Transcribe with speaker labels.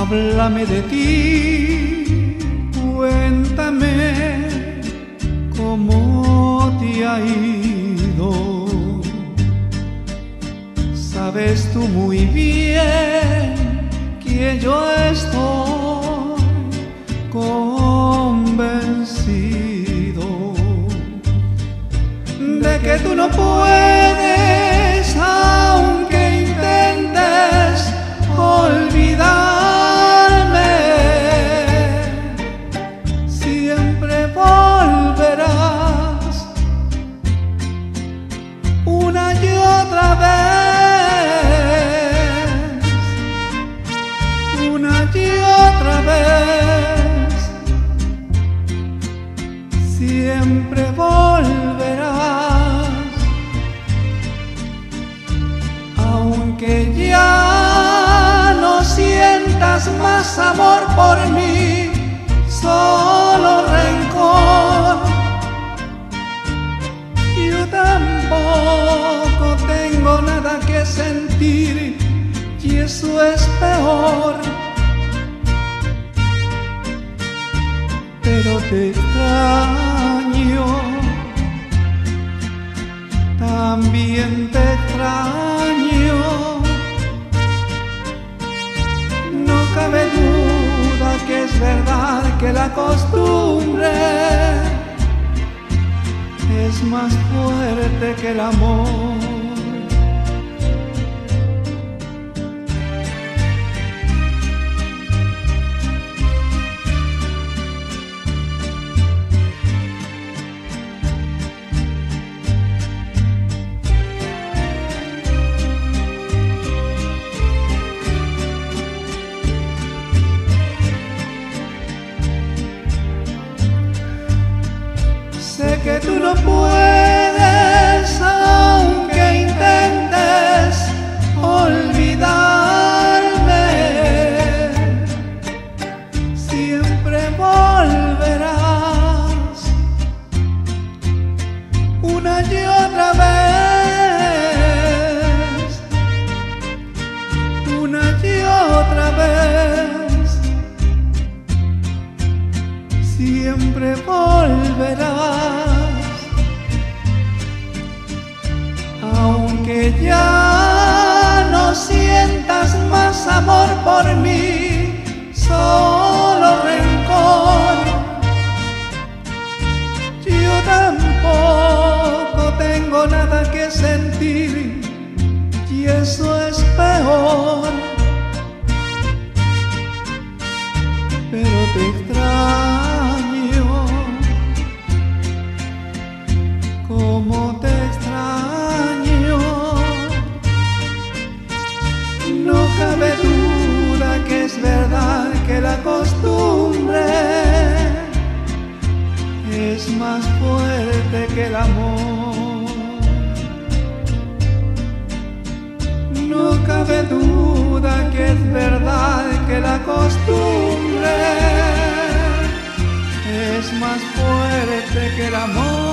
Speaker 1: Háblame de ti, cuéntame cómo te ha ido. Sabes tú muy bien que yo estoy convencido de que tú no puedes, aunque intentes olvidarme. Siempre volverás una y otra vez, una y otra vez. Siempre volverás, aunque ya no sientas más amor por mí, solo rencor. Yo tampoco tengo nada que sentir y eso es peor. Pero te extraño, también te extraño. No cabe duda que es verdad que la costumbre es más fuerte que el amor. Sé que tú no puedes, aunque intentes olvidarme. Siempre volverás una y otra vez, una y otra vez. Siempre volverás, aunque ya no sientas más amor por mí, solo rencor. Yo tampoco tengo nada que sentir y eso es peor. Pero te extraño, como te extraño. No cabe duda que es verdad que la costumbre es más fuerte que el amor. No cabe duda que es verdad que la costumbre es más fuerte que el amor.